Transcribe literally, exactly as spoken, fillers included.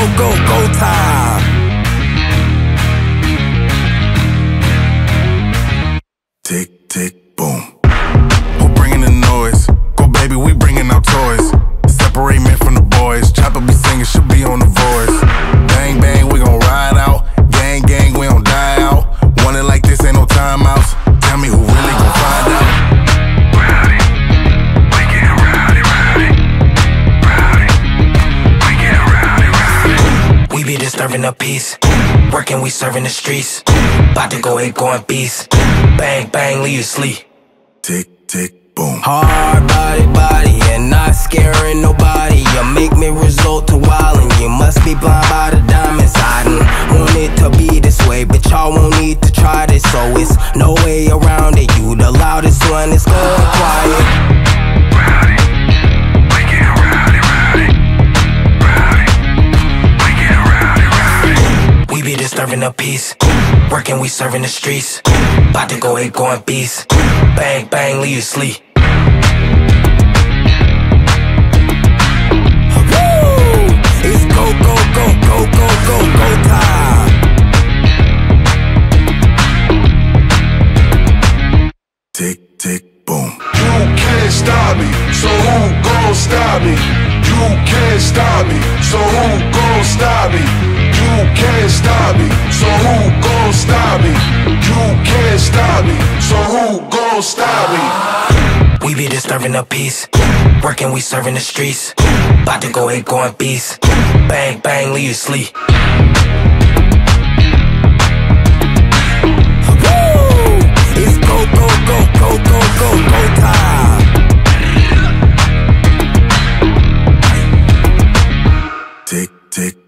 go, go time. Tick, tick, boom. Who bringing the noise? Go baby, we bringing our toys. Separate men from the boys. Chopper be singing, she'll be on the voice. Bang, bang, we gon' ride out. Gang, gang, we don't die out. Want it like this, ain't no timeouts. Tell me who really gon' find out. Rowdy, we get rowdy, rowdy. Rowdy, we get rowdy, rowdy. We be disturbing the peace. Working, we serving the streets. About to go hit, going beast. Bang, bang, leave you sleep. Tick, tick, boom. Hard body, body, and not scaring nobody. You make me resort to wildin'. You must be blind by the diamonds. I didn't want it to be this way, but y'all won't need to try this, so it's no way around it. You the loudest one, it's going quiet. Rowdy, we get rowdy, rowdy. Rowdy, we get rowdy, rowdy. We be disturbing the peace. Working, we serving the streets. About to go hit, going beast. Bang, bang, leave you sleep. Woo! It's go, go, go, go, go, go, go time. Tick, tick, boom. You can't stop me, so who gon' stop me? You can't stop me, so who gon' stop me? You can't stop me, so who gon' stop me? You can't stop me, so who gon' stop me? We be disturbing the peace. Working, we serving the streets. About to go hit, going beast. Bang, bang, leave you sleep. Woo! It's go, go, go, go, go, go, go time. Tick, tick,